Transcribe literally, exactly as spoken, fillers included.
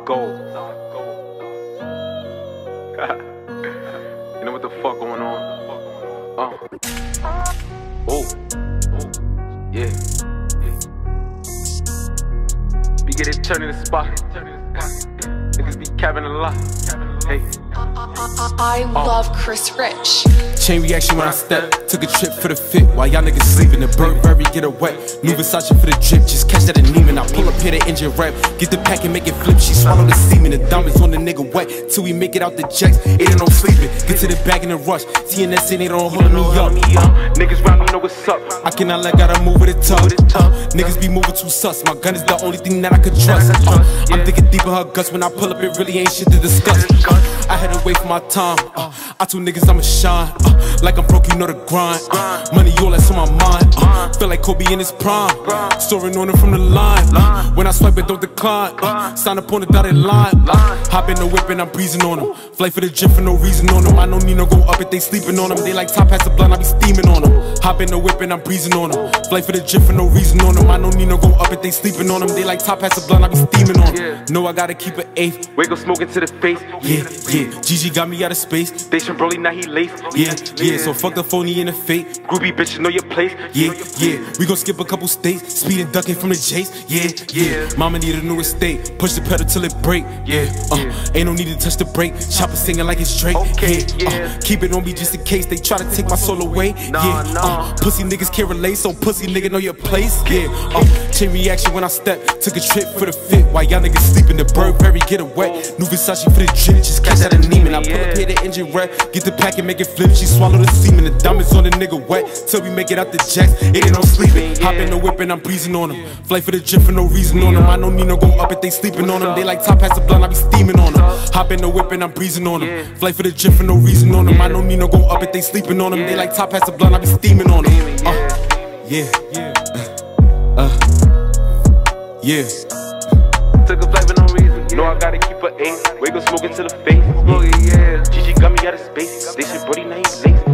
gold. You know what the fuck going on? Uh. Oh. Yeah. We get it turning the spot. Niggas be capping a lot. Hey. I love Chris Rich. Chain reaction when I step. Took a trip for the fit while y'all niggas sleeping. The Burberry get her wet. New Versace for the drip. Just catch that anemia. I pull up here the engine rap. Get the pack and make it flip. She swallow the semen. The diamonds on the nigga wet. Till we make it out the jacks. It ain't no sleeping. Get to the bag in a rush. T N S in, they don't hold me up. Uh, niggas round me know what's up. I cannot let gotta move with a tongue. Uh, niggas be moving too sus. My gun is the only thing that I could trust. Uh, I'm thinking deep in her guts. When I pull up, it really ain't shit to discuss. Uh, I had to wait for my time. Uh, I told niggas I'ma shine. Uh, like I'm broke, you know the grind. Uh, money all that's on my mind. Uh, feel like Kobe in his prime. Uh, Storing on it from the line. Uh, when I swipe it, don't decline. Uh, sign up on the dotted line. Uh, hop in the whip and I'm breezing on them. Flight for the gym for no reason on them. I don't need no go up if they sleeping on them. They like top hats the blunt, I be steaming on them. Hop in the whip and I'm breezing on them. Flight for the gym for no reason on them. I don't need no go up if they sleeping on them. They like top hats the blunt, I be steaming on them. No, I gotta keep it eighth. Wake up smoking to the face. Yeah, yeah. G G got me out of space. Station Broly, now he laced. Yeah, yeah. So fuck the phony in the fake. Groupie bitch, know your place. Yeah, yeah. We gon' skip a couple states. Speed and ducking from the chase. Yeah, yeah. Mama need a new estate. Push the pedal till it break. Yeah, uh, ain't no need to touch the brake. Chopper singing like it's Drake. Okay, yeah, uh, keep it on me just in case they try to take my soul away. Yeah, uh, pussy niggas can't relate, so pussy nigga know your place. Yeah, uh, chain reaction when I step. Took a trip for the fit while y'all niggas sleeping. The Burberry get her wet. New Versace for the drip. Just catch that anemia. I pull up here the engine rap. Get the pack and make it flip. She swallow the semen. The diamonds on the nigga wet. Till we make it out the jacks. It ain't no sleeping. Hop in the whip and I'm breezing on them. Flight for the gym for no reason on them. I don't need no go up if they sleeping on them. They like top hats the blunt, I be steaming on them. Hop in the whip and I'm breezing on them. Flight for the gym for no reason on them. I don't need no go up if they sleeping on them. They like top hats the blunt, I be steaming on them. Uh, yeah, yeah, uh, yeah. Took a flight for no reason. You know I gotta keep a eight. Wake up smoking to the face. Smoking, yeah. G G got me out of space. They should Brody, now he laced.